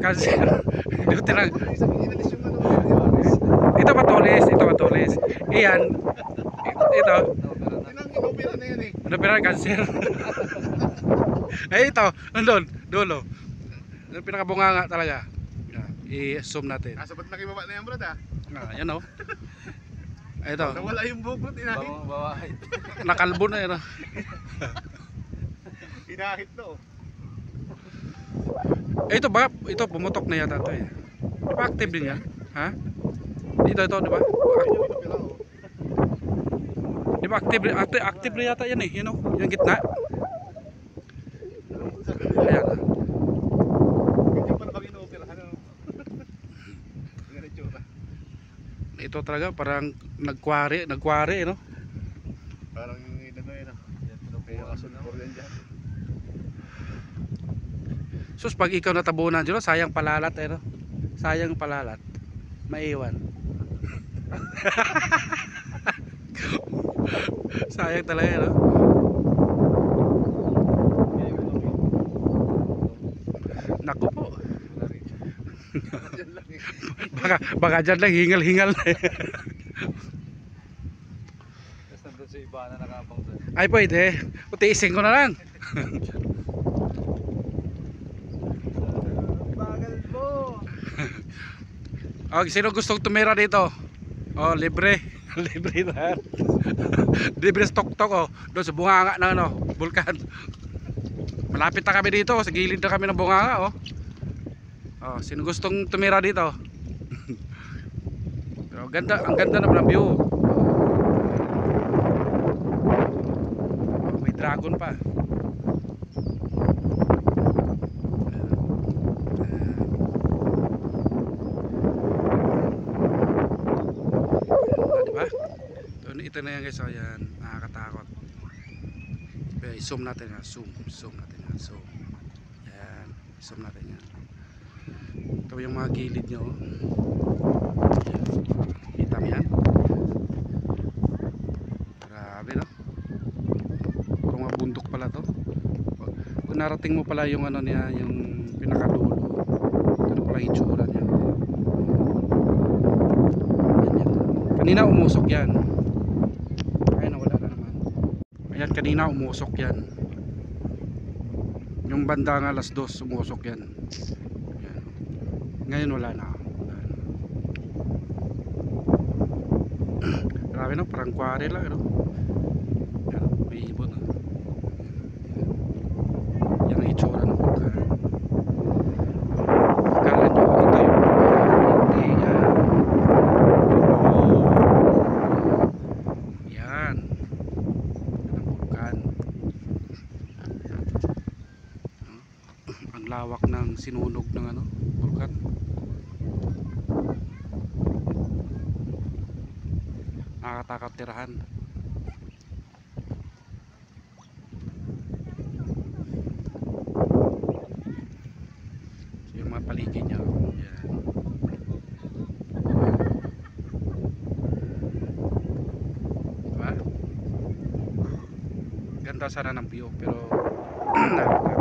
Cancer. Dito tinang Inalis yung ano. ito matulis. Iyan. Ito. Inopera na yan eh. Ano pero cancer? Ay ito, nandun, dulo. Ano pinakabunganga talaga. I-zoom natin. Sabat na kibaba na yan, brad ah. Yan o. Ito. Nawala yung bugot, inahit. Bawahit. Nakalbo na yun. Inahit to. Ito ba? Ito pumutok na yata ito eh. Di ba active din yan? Ha? Ito, di ba? Inopera oh. Di ba active na yata yan eh. Yan o, yung gitna. Ayan. Ganyan pa na bang inopera? Ano? Ganyan itsura. Ito talaga parang nagkwari no? Parang ano yun ah. Kaya kasunod yan dyan. Sus, pag ikaw natabunan dyan, sayang palalat eh no? Sayang palalat. Maiwan. Sayang talaga no? Naku po. baka dyan lang hingal-hingal na eh. Tapos nandun sa iba na nakabang doon. Ay pwede, utiisin ko na lang. Bagal mo! Okay, sino gustong tumira dito? Oh, libre. Libre na. Libre tok-tok oh. Doon sa bunganga ng ano, bulkan. Malapit na kami dito, sa gilid na kami ng bunganga oh. Oh, sino gustong tumira dito? Pero ang ganda naman ng view. Oh, may dragon pa. Diba? Ito na yan guys, oh, yan. Nakakatakot. Okay, zoom natin yan. Zoom natin yan. Zoom. Yan. Zoom natin yan. Ito yung mga gilid nyo. Yan. Kita mo yan? Grabe no? Kung mga bundok pala to. Kung narating mo pala yung ano niya, yung pinakadulo. Ito na pala yung itsura niya. Yan. Kanina umusok yan. Ayun, wala na naman. Ayan, kanina umusok yan. Yung banda nga alas 2 umusok yan. Ayan. Ngayon wala na. Grabe no, parang quarry lang no? Ayan, may ibon no? Yan ang itsura ng vulkan. Akala nyo ito yung hindi yan. Yan ang vulkan. Ang lawak ng sinunog ng ano, vulkan. Nakakatakot tirahan. So, yung mga paligid niya yan. Diba? Ganda sana ng view pero